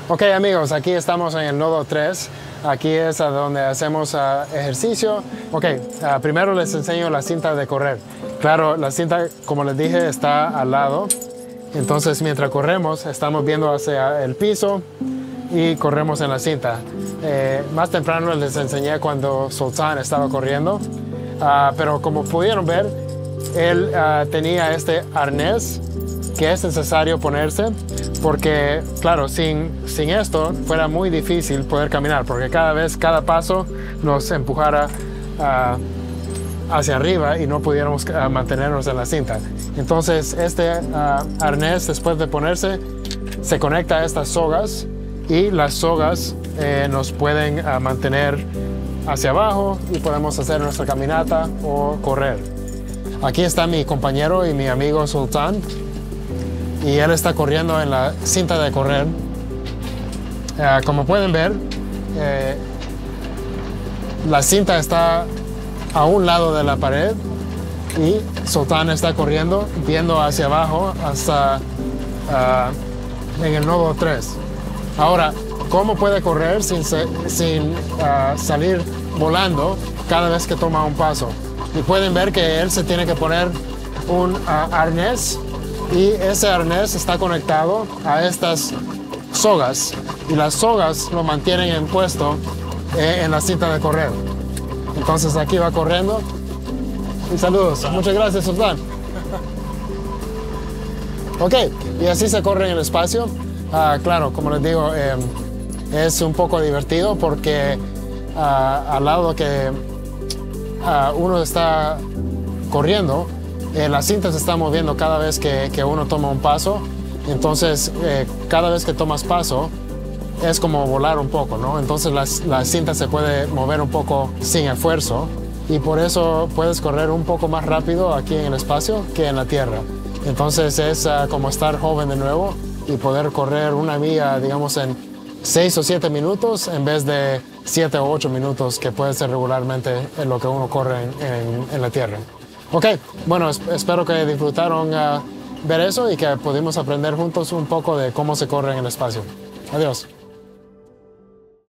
Ok amigos, aquí estamos en el nodo 3. Aquí es a donde hacemos ejercicio. Ok, primero les enseño la cinta de correr. Claro, la cinta, como les dije, está al lado. Entonces mientras corremos, estamos viendo hacia el piso y corremos en la cinta. Más temprano les enseñé cuando Sultan estaba corriendo. Pero como pudieron ver, él tenía este arnés que es necesario ponerse porque, claro, sin esto fuera muy difícil poder caminar, porque cada paso nos empujara hacia arriba y no pudiéramos mantenernos en la cinta. Entonces este arnés, después de ponerse, se conecta a estas sogas y las sogas nos pueden mantener hacia abajo y podemos hacer nuestra caminata o correr. Aquí está mi compañero y mi amigo Sultan y él está corriendo en la cinta de correr. Como pueden ver, la cinta está a un lado de la pared y Sultan está corriendo viendo hacia abajo hasta en el nodo 3. Ahora, ¿cómo puede correr sin salir volando cada vez que toma un paso? Y pueden ver que él se tiene que poner un arnés y ese arnés está conectado a estas sogas y las sogas lo mantienen en puesto en la cinta de correr. Entonces aquí va corriendo y saludos. Muchas gracias, Sultan. Ok, y así se corre en el espacio. Claro, como les digo, es un poco divertido porque al lado que uno está corriendo, la cinta se está moviendo cada vez que uno toma un paso. Entonces, cada vez que tomas paso, es como volar un poco, ¿no? Entonces la cinta se puede mover un poco sin esfuerzo y por eso puedes correr un poco más rápido aquí en el espacio que en la Tierra. Entonces es como estar joven de nuevo y poder correr una milla, digamos, en 6 o 7 minutos en vez de 7 o 8 minutos que puede ser regularmente en lo que uno corre en la Tierra. Ok, bueno, espero que disfrutaron ver eso y que pudimos aprender juntos un poco de cómo se corre en el espacio. Adiós.